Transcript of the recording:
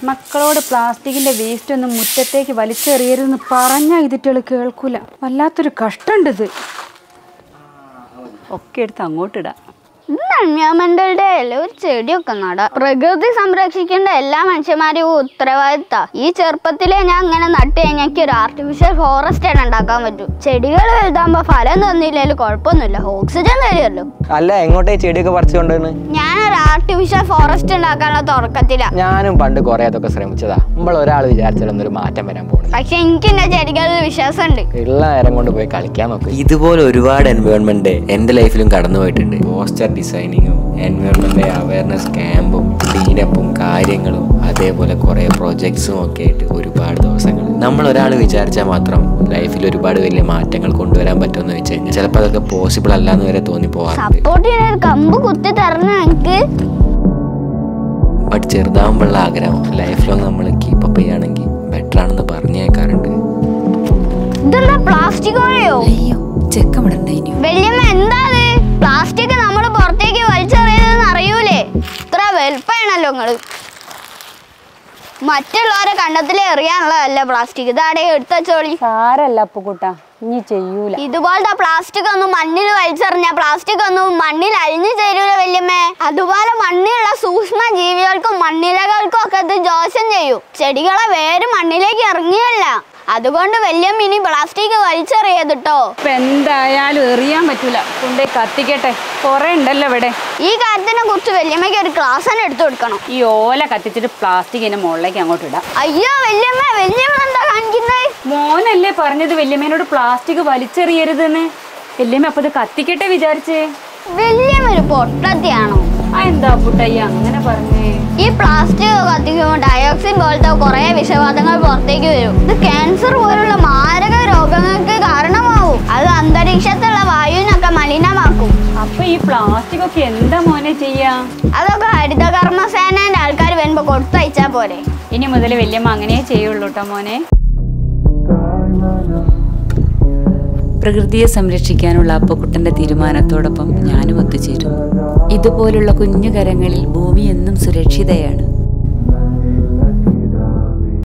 മക്കളോട് പ്ലാസ്റ്റിക്കിന്റെ വേസ്റ്റ് ഒന്നും മുറ്റത്തേക്ക് വലിച്ചെറിയരുതെന്ന് പറഞ്ഞാൽ ഇതിട്ടുകൾ കേൾക്കൂല. വല്ലാത്തൊരു കഷ്ടമുണ്ട് ഇത്. ഒക്കെ എടുത്ത് അങ്ങോട്ടിടാം. എൻവയോൺമെന്റൽ ഒരു ചെടിയൊക്കെ നടാം. പ്രകൃതി സംരക്ഷിക്കേണ്ട എല്ലാ മനുഷ്യന്മാരും ഉത്തരവാദിത്ത. ഈ ചെറുപ്പത്തിലെ ഞാൻ അങ്ങനെ നട്ട് കഴിഞ്ഞാൽ ഒരു ആർട്ടിഫിഷ്യൽ ഫോറസ്റ്റ് ആണ് ഉണ്ടാക്കാൻ പറ്റും. ചെടികൾ വലുതാകുമ്പോ ഫലം തന്നില്ലെങ്കിലും കുഴപ്പമൊന്നുമില്ല, ഓക്സിജൻ തരുമല്ലോ. അല്ല, എങ്ങോട്ടേ ചെടിയൊക്കെ പറിച്ചുകൊണ്ടുവന്ന്? ഞാനൊരു ആർട്ടിഫിഷ്യൽ ഫോറസ്റ്റ് ഉണ്ടാക്കാനുള്ള തുടക്കത്തില. ഞാനും പണ്ട് കുറെ അതൊക്കെ ശ്രമിച്ചതാ. നമ്മൾ ഒരാൾ വിചാരിച്ചാലൊന്നും ഒരു മാറ്റം വരാൻ പോകും. പക്ഷെ എനിക്ക് എന്റെ ചെടികളിൽ വിശ്വാസമുണ്ട്. ഉള്ള നേരം കൊണ്ട് പോയി കളിക്കാൻ നോക്കും. ഇതുപോലെ ഒരുപാട് എൻവയോൺമെന്റ് എന്റെ ലൈഫിലും കടന്നു പോയിട്ടുണ്ട്. പോസ്റ്റർ ഡിസൈനിങ്ങും എൻവയോൺമെന്റ് അവയർനെസ് ക്യാമ്പും ക്ലീനപ്പും കാര്യങ്ങളും അതേപോലെ കുറെ പ്രൊജക്ട്സും ഒക്കെ ആയിട്ട് ഒരുപാട് ദിവസങ്ങൾ. നമ്മൾ ഒരാൾ വിചാരിച്ചാൽ മാത്രം ലൈഫിൽ ഒരുപാട് വലിയ മാറ്റങ്ങൾ കൊണ്ടുവരാൻ പറ്റുമെന്ന് വെച്ച് കഴിഞ്ഞാൽ ചിലപ്പോൾ അതൊക്കെ പോസിബിൾ അല്ലാന്ന് വരെ തോന്നിപ്പോവാറുണ്ട്. ബട്ട് ചെറുതാവുമ്പോഴുള്ള ആഗ്രഹം ലൈഫ് ലോങ് നമ്മൾ കീപ്പപ്പ് ചെയ്യുകയാണെങ്കിൽ ബെറ്റർ ആണെന്ന് പറഞ്ഞേക്കാറുണ്ട്. പ്ലാസ്റ്റിക് പ്ലാസ്റ്റിക് നമ്മൾ പുറത്തേക്ക് വലിച്ചെറിയതെന്ന് അറിയൂലേ? ഇത്ര വലുപ്പമാണല്ലോ നിങ്ങള്. മറ്റുള്ളവരെ കണ്ടത്തില് എറിയാനുള്ളതല്ല പ്ലാസ്റ്റിക്. ഇതാടെ എടുത്തോളി. സാരല്ല അപ്പുകുട്ടാ, ഇനി ചെയ്യൂല. ഇതുപോലത്തെ പ്ലാസ്റ്റിക് ഒന്നും മണ്ണിൽ വലിച്ചെറിഞ്ഞ പ്ലാസ്റ്റിക് ഒന്നും മണ്ണിൽ അലിഞ്ഞു ചേരൂല വല്യമ്മേ. അതുപോലെ മണ്ണിലുള്ള സൂക്ഷ്മ ജീവികൾക്കും മണ്ണിലകൾക്കും ഒക്കെ ഇത് ദോഷം ചെയ്യും. ചെടികളെ വേര് മണ്ണിലേക്ക് ഇറങ്ങിയല്ല. അതുകൊണ്ട് വല്യമ്മ ഇനി പ്ലാസ്റ്റിക് വലിച്ചെറിയതിട്ടോ. ഇപ്പൊ എന്തായാലും എറിയാൻ പറ്റൂല, കൊണ്ടേ കത്തിക്കട്ടെ. കൊറേ ഉണ്ടല്ലോ ഇവിടെ. ഈ കാര്യത്തിനെ കുറിച്ച് വല്യമ്മയ്ക്ക് ഒരു ക്ലാസ് തന്നെ എടുത്തു കൊടുക്കണം. ഈ ഓല കത്തിച്ചിട്ട് പ്ലാസ്റ്റിക്കിന്റെ മുകളിലേക്ക് അങ്ങോട്ട് ഇടാം. അയ്യോ വല്യമ്മ, വല്യമ്മ എന്താ കാണിക്കുന്നത്? മോനല്ലേ പറഞ്ഞത് വല്യമ്മേനോട് പ്ലാസ്റ്റിക് വലിച്ചെറിയരുതെന്ന്. വല്യമ്മ അപ്പൊ ഇത് കത്തിക്കട്ടെ വിചാരിച്ചേ. വല്യമ്മ ഒരു പൊട്ടത്തിയാണോ? എന്താ പുട്ടയ്യ അങ്ങനെ പറഞ്ഞേ? ഈ പ്ലാസ്റ്റിക് കത്തിക്കുമ്പോൾ ഡയോക്സിൻ പോലത്തെ കുറെ വിഷവാതങ്ങൾ പുറത്തേക്ക് വരും. ഇത് ക്യാൻസർ പോലുള്ള മാരക രോഗങ്ങൾക്ക് കാരണമാവും. അത് അന്തരീക്ഷത്തിലുള്ള വായുവിനൊക്കെ മലിനമാക്കും. അപ്പൊ ഈ പ്ലാസ്റ്റിക് ഒക്കെ എന്താ മോനെ ചെയ്യാ? അതൊക്കെ ഹരിതകർമ്മസേനന്റെ ആൾക്കാർ വരുമ്പോ കൊടുത്തയച്ചാ പോരെ. ഇനി മുതൽ വല്യമ്മ അങ്ങനെ ചെയ്യുള്ളൂ കേട്ടോ മോനെ. പ്രകൃതിയെ സംരക്ഷിക്കാനുള്ള അപ്പുക്കുട്ടൻ്റെ തീരുമാനത്തോടൊപ്പം ഞാനും ഒത്തുചേരുന്നു. ഇതുപോലുള്ള കുഞ്ഞു കരങ്ങളിൽ ഭൂമി എന്നും സുരക്ഷിതയാണ്.